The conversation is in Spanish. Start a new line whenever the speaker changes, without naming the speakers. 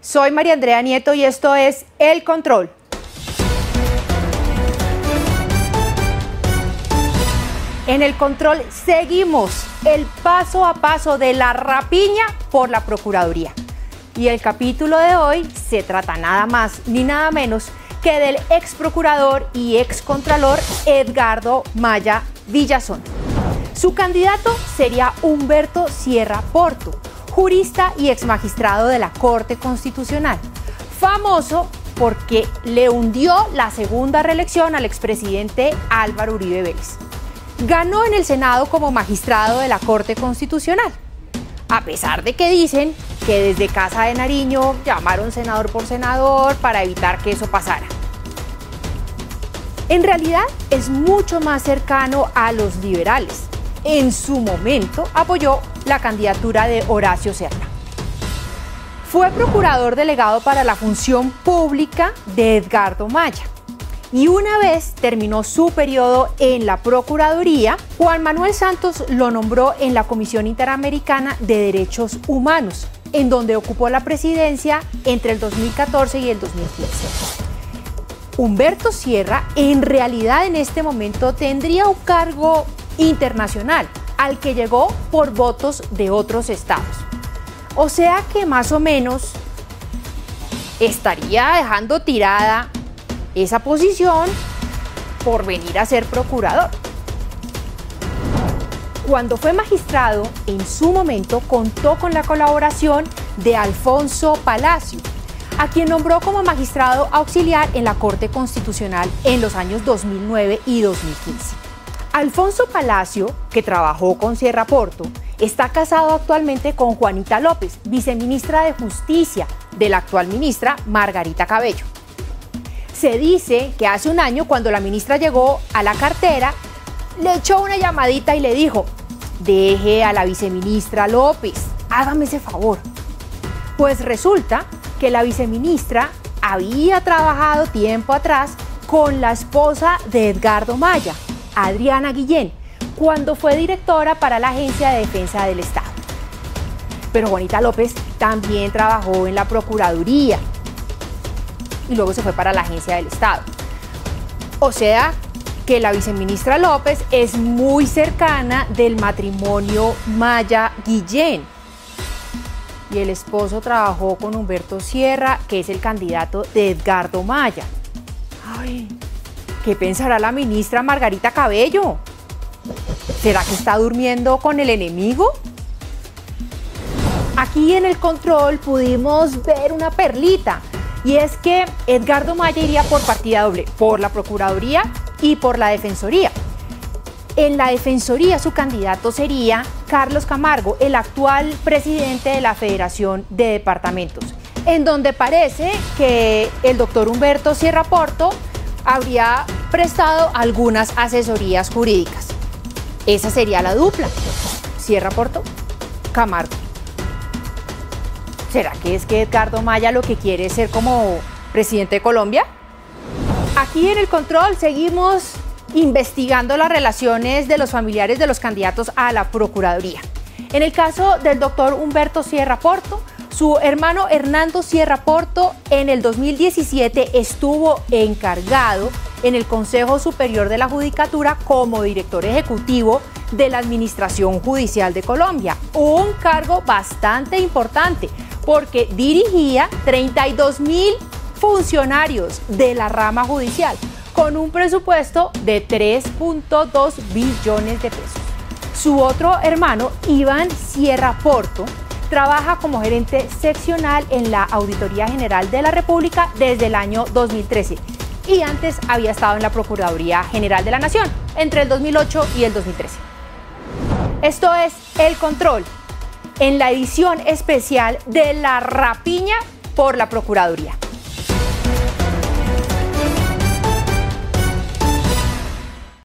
Soy María Andrea Nieto y esto es El Control. En El Control seguimos el paso a paso de la rapiña por la Procuraduría. Y el capítulo de hoy se trata nada más ni nada menos que del ex procurador y ex contralor Edgardo Maya Villazón. Su candidato sería Humberto Sierra Porto, jurista y ex magistrado de la Corte Constitucional, famoso porque le hundió la segunda reelección al expresidente Álvaro Uribe Vélez. Ganó en el Senado como magistrado de la Corte Constitucional, a pesar de que dicen que desde Casa de Nariño llamaron senador por senador para evitar que eso pasara. En realidad es mucho más cercano a los liberales. En su momento apoyó la candidatura de Horacio Serna. Fue procurador delegado para la función pública de Edgardo Maya. Y una vez terminó su periodo en la Procuraduría, Juan Manuel Santos lo nombró en la Comisión Interamericana de Derechos Humanos, en donde ocupó la presidencia entre el 2014 y el 2015. Humberto Sierra, en realidad en este momento tendría un cargo internacional, al que llegó por votos de otros estados. O sea que más o menos estaría dejando tirada esa posición por venir a ser procurador. Cuando fue magistrado, en su momento contó con la colaboración de Alfonso Palacio, a quien nombró como magistrado auxiliar en la Corte Constitucional en los años 2009 y 2015. Alfonso Palacio, que trabajó con Sierra Porto, está casado actualmente con Juanita López, viceministra de Justicia de la actual ministra Margarita Cabello. Se dice que hace un año, cuando la ministra llegó a la cartera, le echó una llamadita y le dijo: deje a la viceministra López, hágame ese favor. Pues resulta que la viceministra había trabajado tiempo atrás con la esposa de Edgardo Maya, Adriana Guillén, cuando fue directora para la Agencia de Defensa del Estado. Pero Juanita López también trabajó en la Procuraduría y luego se fue para la Agencia del Estado. O sea que la viceministra López es muy cercana del matrimonio Maya-Guillén. Y el esposo trabajó con Humberto Sierra, que es el candidato de Edgardo Maya. Ay, ¿qué pensará la ministra Margarita Cabello? ¿Será que está durmiendo con el enemigo? Aquí en El Control pudimos ver una perlita, y es que Edgardo Maya iría por partida doble, por la Procuraduría y por la Defensoría. En la Defensoría su candidato sería Carlos Camargo, el actual presidente de la Federación de Departamentos, en donde parece que el doctor Humberto Sierra Porto habría prestado algunas asesorías jurídicas. Esa sería la dupla, Sierra Porto, Camargo. ¿Será que es que Edgardo Maya lo que quiere es ser como presidente de Colombia? Aquí en El Control seguimos investigando las relaciones de los familiares de los candidatos a la Procuraduría. En el caso del doctor Humberto Sierra Porto, su hermano Hernando Sierra Porto en el 2017 estuvo encargado en el Consejo Superior de la Judicatura como director ejecutivo de la Administración Judicial de Colombia, un cargo bastante importante porque dirigía 32.000 funcionarios de la rama judicial con un presupuesto de 3.2 billones de pesos. Su otro hermano, Iván Sierra Porto, trabaja como gerente seccional en la Auditoría General de la República desde el año 2013 y antes había estado en la Procuraduría General de la Nación entre el 2008 y el 2013. Esto es El Control, en la edición especial de la rapiña por la Procuraduría.